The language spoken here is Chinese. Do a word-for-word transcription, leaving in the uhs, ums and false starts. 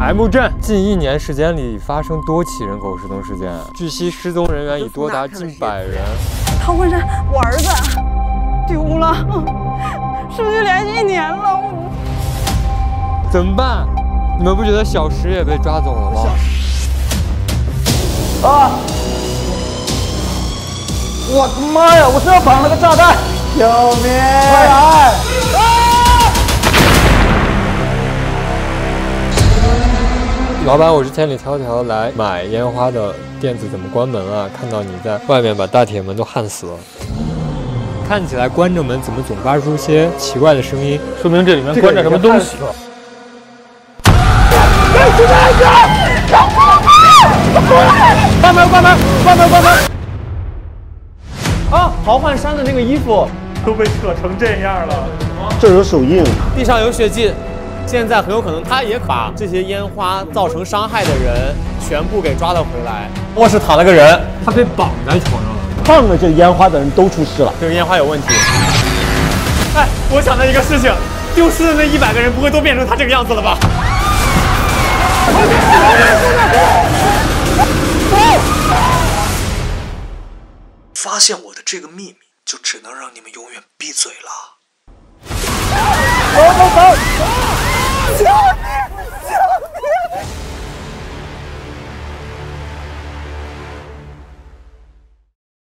M 镇近一年时间里发生多起人口失踪事件，据悉失踪人员已多达近百人。 唐慧珊，我儿子丢了，失去联系一年了， 怎么办？你们不觉得小石也被抓走了吗？ 啊！我的妈呀！我身上绑了个炸弹！救命！快来！啊！ 老板，我是千里迢迢来买烟花的，店子怎么关门啊？看到你在外面把大铁门都焊死了。看起来关着门，怎么总发出些奇怪的声音？ 说明这里面关着什么东西。关门！关门！关门！关门！啊！豪幻山的那个衣服都被扯成这样了。 这有手印， 地上有血迹。现在很有可能，他也把这些烟花造成伤害的人全部给抓了回来。卧室躺了个人， 他被绑在床上了。 放了这烟花的人都出事了， 这个烟花有问题。哎，我想到一个事情，丢失的那一百个人不会都变成他这个样子了吧？ 发现我的这个秘密，就只能让你们永远闭嘴了。 走走走！